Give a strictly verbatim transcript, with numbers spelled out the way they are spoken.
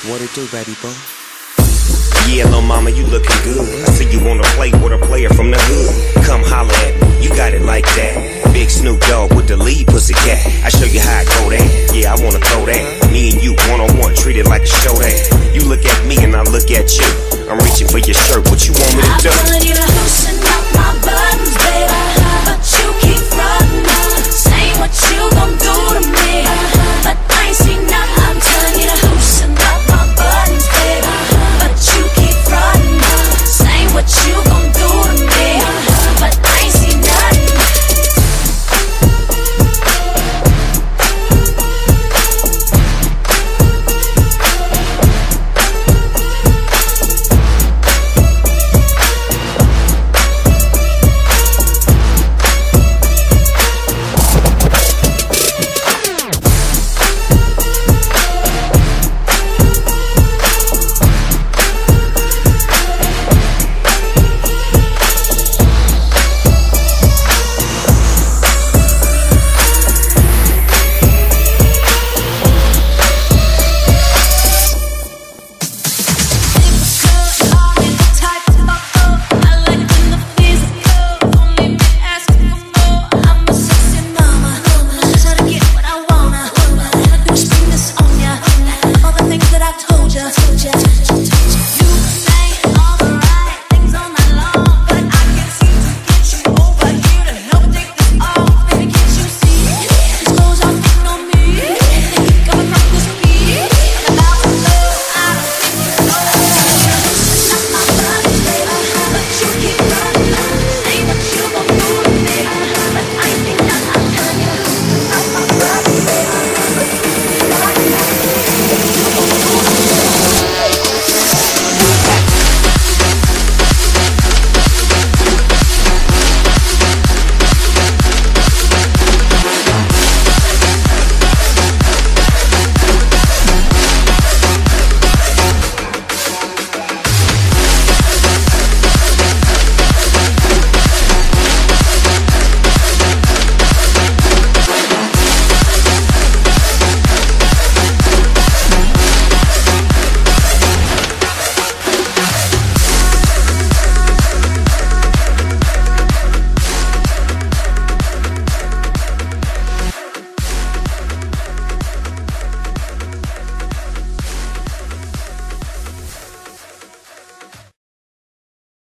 What it do, baby boy? Yeah, little mama, you looking good. I see you wanna play with a player from the hood. Come holler at me, you got it like that. Big Snoop Dogg with the lead pussy cat. I show you how I go that. Yeah, I wanna throw that. Me and you one on one, treat it like a show that. You look at me and I look at you. I'm reaching for your shirt. What you want me to do? I followed you to Houston.